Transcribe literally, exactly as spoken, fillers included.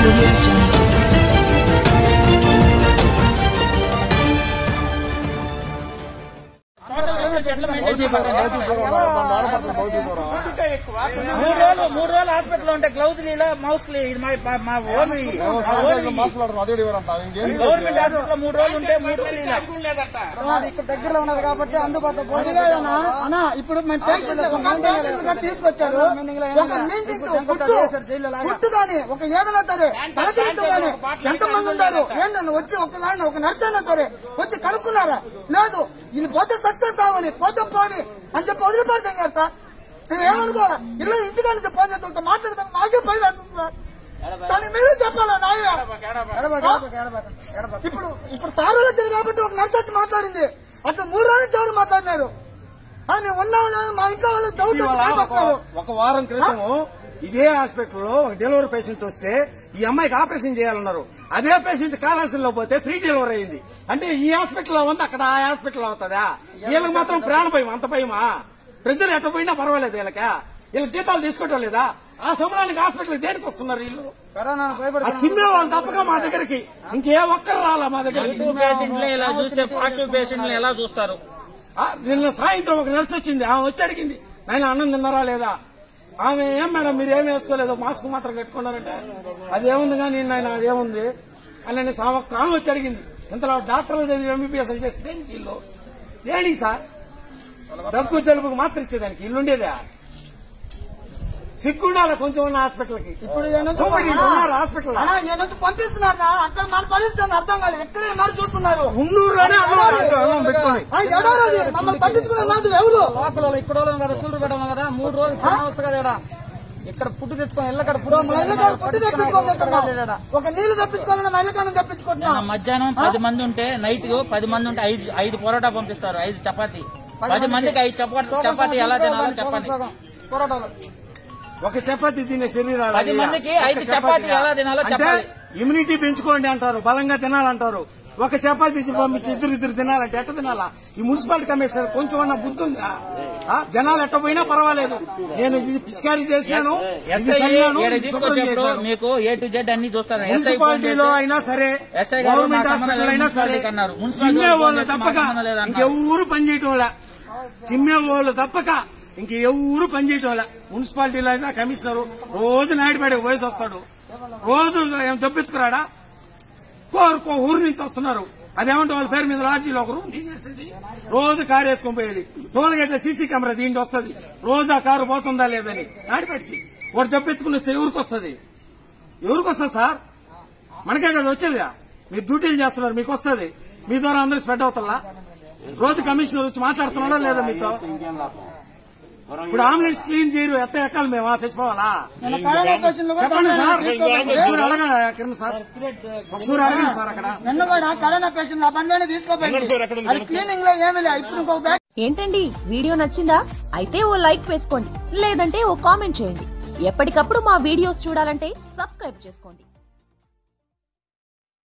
మూడు రోజులు మూడు రోజులు హాస్పిటల్ ఉంటే గ్లౌజ్ లీలా మౌస్ మా ఓన్ గవర్నమెంట్ హాస్పిటల్ మూడు రోజులు ఉంటే మూడు రోజులు ఇక్కడ దగ్గరలో ఉన్నది కాబట్టి అందుబాటులో ఇప్పుడు మేము తీసుకొచ్చారు పుట్టు కానీ ఒక ఏదైనా సరే తలకిట్టు కానీ ఎంతమంది ఉన్నారు ఏంటన్నా వచ్చి ఒక నాయన ఒక నర్స్ అయినా సరే వచ్చి కనుక్కున్నారా? లేదు, ఇది పోతే సక్సెస్ అవ్వని పోతే పోని అని చెప్పి వదిలిపెడతాం కదా సార్. మేము ఏమనుకోరా ఇలా ఇంటికానికి ఫోన్ చేస్తుంటే మాట్లాడతాం మాకే పై వేస్తుంది సార్. కానీ మీరే చెప్పాలా నాయ ఇప్పుడు ఇప్పుడు సార్ వచ్చింది కాబట్టి ఒక నర్స్ వచ్చి మాట్లాడింది. అట్లా మూడు రోజుల నుంచి ఎవరు మాట్లాడినారు? మేము ఉన్నాం లేదు మా ఇంట్లో వాళ్ళు డౌట్ ఒక వారం క్రితము ఇదే హాస్పిటల్లో ఒక డెలివరీ పేషెంట్ వస్తే ఈ అమ్మాయికి ఆపరేషన్ చేయాలన్నారు. అదే పేషెంట్ కాళాశ్రీలో పోతే ఫ్రీ డెలివరీ అయింది. అంటే ఈ హాస్పిటల్లో ఉంది అక్కడ ఆ హాస్పిటల్ అవుతుందా? వీళ్ళకి మాత్రం ప్రాణ భయం, అంత భయమా? ప్రజలు ఎట్ట పోయినా పర్వాలేదు వీళ్ళకి. వీళ్ళకి జీతాలు తీసుకోవటం లేదా? ఆ సమయానికి హాస్పిటల్ దేనికి వస్తున్నారు వీళ్ళు? చిమ్మే వాళ్ళు తప్పక మా దగ్గరికి ఇంకే ఒక్కరు రాలా మా దగ్గరికి. ఎలా చూస్తారు? నిన్న సాయంత్రం ఒక నర్స్ వచ్చింది, ఆమె వచ్చి అడిగింది నాయన అన్నం తిన్నారా లేదా? ఆమె ఏం మేడం మీరు ఏమి వేసుకోలేదు మాస్క్ మాత్రం కట్టుకున్నారంటే అదేముంది కానీ నాయన అదేముంది అని ఒక్క ఆమె వచ్చి అడిగింది. ఇంతలో డాక్టర్లు చదివి ఎంబీబీఎస్ చేస్తే దేనికి ఇల్లు దేనికి సార్? దగ్గు జలుబుకు మాత్రం ఇచ్చేదానికి ఇల్లు ఉండేదా? సిగ్గుండాలి కొంచెం ఉన్న హాస్పిటల్ కి. ఇప్పుడు హాస్పిటల్ పంపిస్తున్నారు అక్కడ మన పరిస్థితి అర్థం కాలేదు. ఎక్కడే మరి చూస్తున్నారు ఉన్నూరులోనే మమ్మల్ని పట్టించుకునే నాదులు ఎవరు? ఇక్కడ కదా సూళ్ళు పెట్టడం కదా మూడు రోజులు చాలా వస్తుంది కదా. ఇక్కడ ఫుడ్ తెచ్చుకోవాలి ఎల్లక్కడ ఫుడ్ తెప్పించుకోవాలి. ఒక నీళ్లు తెప్పించుకోవాలని మహిళకాన్ని తెప్పించుకుంటున్నాం. మధ్యాహ్నం పది మంది ఉంటే నైట్ పది మంది ఉంటే ఐదు ఐదు పొరోటా పంపిస్తారు, ఐదు చపాతీ. పది మందికి ఐదు చపాతీ ఎలా తినాలో చెప్పండి. పొరోటాలు ఒక చపాతీ తినే శరీరాలు పది మందికి ఐదు చపాతీ ఎలా తినాలో చెప్పాలి. ఇమ్యూనిటీ పెంచుకోండి అంటారు, బలంగా తినాలంటారు. ఒక చపాతీ పంపించి ఇద్దరు ఇద్దరు తినాలంటే ఎట్ట తినాలా? ఈ మున్సిపాలిటీ కమిషనర్ కొంచెం అన్న బుద్ధి ఉందా? జనాలు ఎట్ట పోయినా పర్వాలేదు, నేను ఇది పిచికారీ చేసినాను మీకు ఏ టు జెడ్ అన్ని చూస్తాను. మున్సిపాలిటీలో అయినా సరే గవర్నమెంట్ హాస్పిటల్ అయినా సరే చిమ్మే వాళ్ళు తప్పక ఇంకెవరు పనిచేయటం వల్ల చిమ్మే వాళ్ళు తప్పక ఇంకెవరు పనిచేయటం వల్ల మున్సిపాలిటీలో అయినా కమిషనర్ రోజు నాయుడుపేటకు పోయేసి వస్తాడు. రోజు ఏం తప్పించుకురాడా? కోరుకో ఊరు నుంచి వస్తున్నారు. అదేమంటే వాళ్ళ పేరు మీద లాడ్జీలో ఒక రూమ్ తీసేసేది, రోజు కారు వేసుకొని పోయేది. టోల్గేట్ల సీసీ కెమెరా దీంట్లో వస్తుంది, రోజు ఆ కారు పోతుందా లేదని నాయుడుపేటకి వాడు తప్పించుకుని వస్తే ఎవరికి వస్తుంది? ఎవరికి వస్తుంది సార్? మనకే కదా వచ్చేది. మీరు డ్యూటీలు చేస్తున్నారు, మీకు వస్తుంది. మీ ద్వారా అందరూ స్ప్రెడ్ అవుతుందా? రోజు కమిషనర్ వచ్చి మాట్లాడుతున్నాడా లేదా మీతో? ఇప్పుడు అంబులెన్స్ క్లీన్ చేయరు, ఎట్ట ఎక్కాలి మేము? చచ్చిపోవాలా? చెప్పండి సార్, ఒకసారి అడగండి కిరణ్ సార్, ఒకసారి అడగండి సార్. అక్కడ నన్ను కూడా కరోనా పేషెంట్ ఆ బండిలోనే తీసుకోపోయింది. క్లీనింగ్ లో ఏమీ లేదు. ఇప్పుడు ఏంటండి వీడియో నచ్చిందా? అయితే ఓ లైక్ వేసుకోండి, లేదంటే ఓ కామెంట్ చేయండి. ఎప్పటికప్పుడు మా వీడియోస్ చూడాలంటే సబ్స్క్రైబ్ చేసుకోండి.